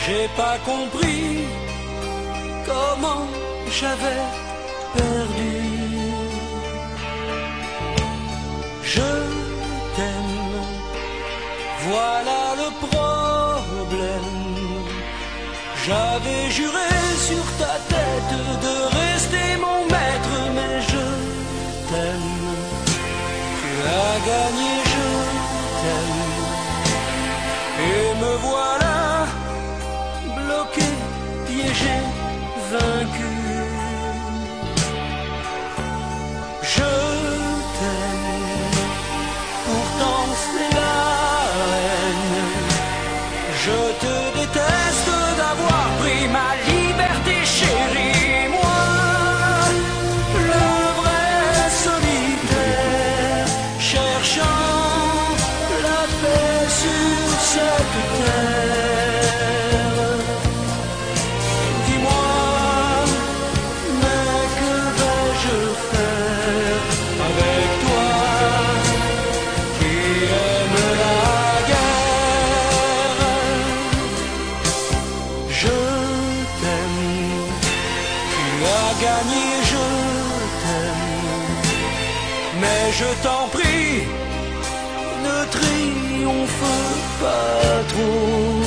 J'ai pas compris comment j'avais perdu. Je t'aime, voilà le problème. J'avais juré sur ta tête de rester mon maître, mais je t'aime. Tu as gagné, je t'aime. Et me voilà bloqué, piégé, vaincu. Je t'aime, pourtant c'est la haine. Je te déteste d'avoir pris ma liberté, chérie. Moi, le vrai solitaire, cherchant la paix sur cette terre. Dis-moi, mais que vais-je faire avec toi qui aime la guerre? Je t'aime, tu as gagné, je t'aime, mais je t'en prie, ne triomphe pas trop.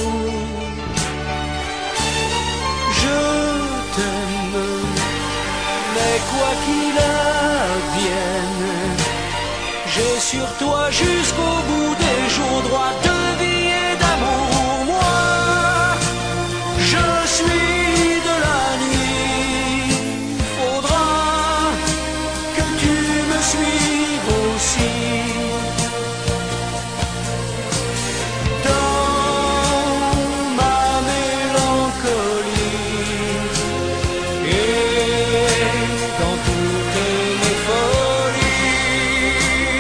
Je t'aime, mais quoi qu'il advienne, j'ai sur toi jusqu'au bout des jours droit de vie et d'amour. Moi, je suis de la nuit, faudra que tu me suives aussi. Dans ma mélancolie et dans toutes mes folies.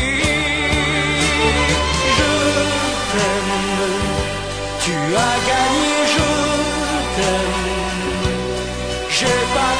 Je t'aime, tu as gagné, je t'aime. J'ai pas